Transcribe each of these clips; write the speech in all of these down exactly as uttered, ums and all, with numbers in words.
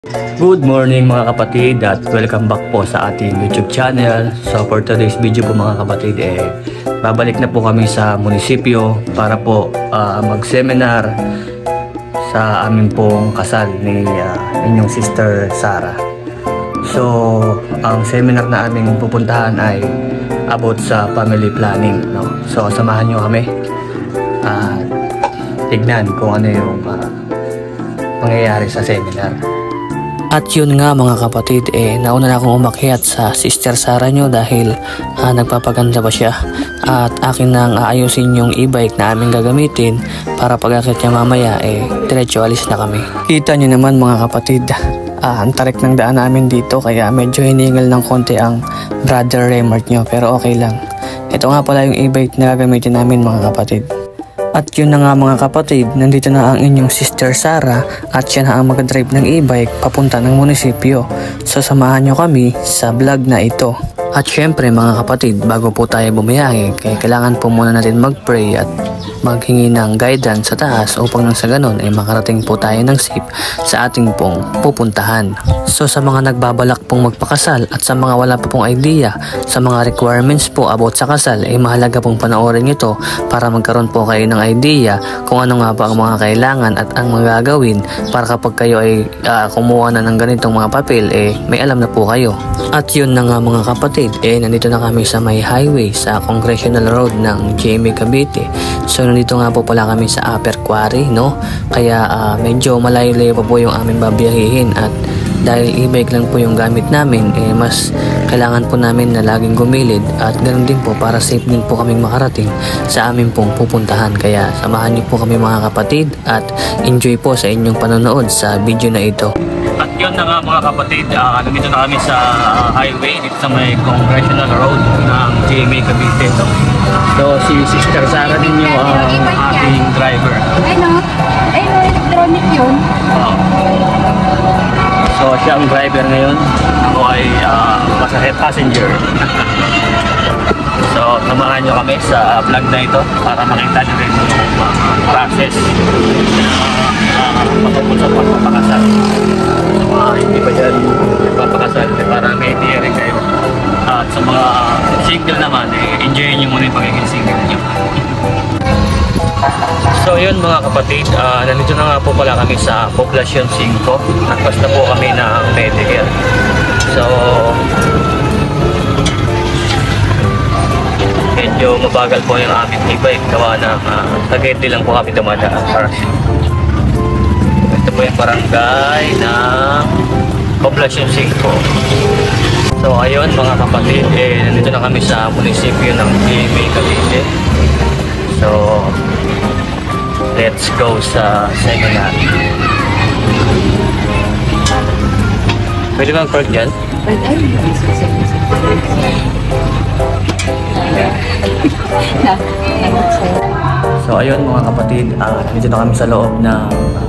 Good morning mga kapatid at welcome back po sa ating YouTube channel. So for today's video po mga kapatid, eh, babalik na po kami sa munisipyo para po uh, mag-seminar sa amin pong kasal ni uh, inyong sister Sarah. So ang seminar na aming pupuntahan ay about sa family planning, no? So samahan nyo kami at uh, tignan kung ano yung uh, mangyayari sa seminar. At yun nga mga kapatid, eh nauna na akong umakyat sa sister Sarah nyo dahil ah, nagpapaganda pa siya. At akin nang aayusin yung e-bike na aming gagamitin para pag-akit niya mamaya, eh diretso alis na kami. Kita nyo naman mga kapatid, ah, ang tarik ng daan namin dito kaya medyo hiningal ng konti ang brother remote nyo, pero okay lang. Ito nga pala yung e-bike na gagamitin namin mga kapatid. At yun na nga mga kapatid, nandito na ang inyong sister Sarah at siya na ang mag-drive ng e-bike papunta ng munisipyo. So samahan nyo kami sa vlog na ito. At syempre mga kapatid, bago po tayo bumiyahe, kaya kailangan po muna natin mag-pray at maghingi ng guidance sa taas upang nang sa ganun ay makarating po tayo ng safe sa ating pong pupuntahan. So sa mga nagbabalak pong magpakasal at sa mga wala pa pong idea sa mga requirements po about sa kasal, ay mahalaga pong panoorin ito para magkaroon po kayo ng idea kung ano nga ba ang mga kailangan at ang mga gagawin para kapag kayo ay uh, kumuha na ng ganitong mga papel, eh may alam na po kayo. At yun na nga mga kapatid, eh nandito na kami sa may highway sa Congressional Road ng G M A Cavite. So nandito nga po pala kami sa Upper Quarry, no? Kaya uh, medyo malayo-layo pa po yung aming babiyahihin at dahil e-bike lang po yung gamit namin, eh mas kailangan po namin na laging gumilid at ganoon din po para safe din po kaming makarating sa aming pong pupuntahan. Kaya samahan niyo po kami mga kapatid at enjoy po sa inyong panonood sa video na ito. At yun na nga mga kapatid, uh, nandito na kami sa uh, highway dito sa may Congressional Road ng G M A Cavite. So, so si Sister Sarah din yung uh, ating driver. Ay no, ay no, electronic yun. Uh, so siya ang driver ngayon. Ako ay uh, passenger. So samahan nyo kami sa vlog na ito para makita nyo rin yung uh, process uh, patungkol sa pagpapakasal. Sa mga hindi pa dyan nagpapakasal, eh, para may idea rin kayo. At sa mga single naman, eh, enjoyin nyo muna yung pagiging single nyo. So yun mga kapatid, uh, nandito na nga po pala kami sa Poblacion five. Nagpas na po kami ng Medicare. So medyo mabagal po yung aming e-bike gawa na uh, Tagaytay lang po kami dumadaan. Ito po yung barangay ng Poblacion five. So ayun mga kapatid, eh, nandito na kami sa munisipyo ng G M A Cavite. So let's go sa seminar. Pwede bang park dyan? So ayun mga kapatid, uh, dito na kami sa loob ng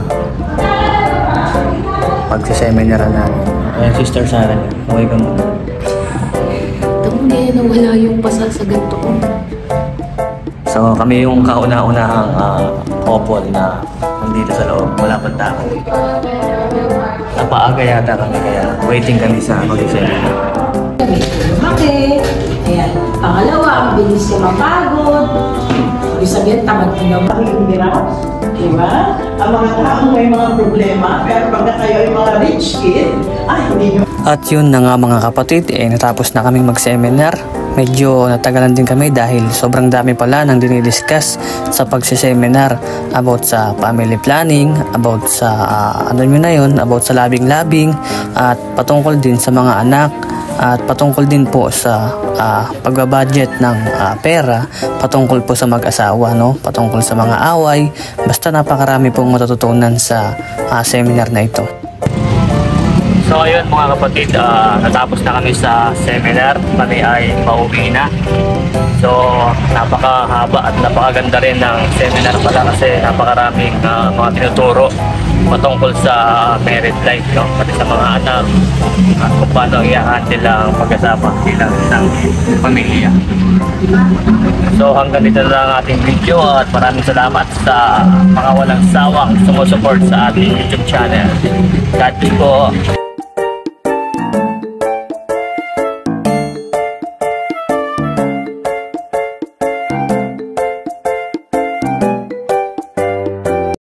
pagsiseminara namin. Ayan, Sister Sarah, okay ka muna. Hindi na wala yung pasal sa ganito ko. So kami yung kauna-unahang uh, couple na nandito sa loob, wala pang tao. Napaaga yata kami kaya waiting kami sa pag-seminar. Bakit? Ayan. Pangalawa, ang bilis ka mapagod. Ibig sabihin, tamad ka naman. Pakikindira, diba? Ang mga taong may mga problema, pero pagka kayo ay mga rich kid, ay hindi nyo. At yun na nga mga kapatid, eh natapos na kaming mag-seminar. Medyo natagalan din kami dahil sobrang dami pala nang dinidiscuss sa pagsiseminar about sa family planning, about sa uh, ano yun na yun, about sa labing-labing at patungkol din sa mga anak at patungkol din po sa uh, pagbabudget ng uh, pera, patungkol po sa mag-asawa, no? Patungkol sa mga away, basta napakarami pong matututunan sa uh, seminar na ito. So ayun mga kapatid, uh, natapos na kami sa seminar, kami ay pauwi na. So napakahaba at napakaganda rin ng seminar pala kasi napakaraming uh, mga tinuturo patungkol sa married life, no? Pati sa mga anak at kung paano i-handle ang pag-asama bilang isang pamilya. So hanggang dito na lang ang ating video at maraming salamat sa mga walang sawang sumusuport sa ating YouTube channel. God bless po.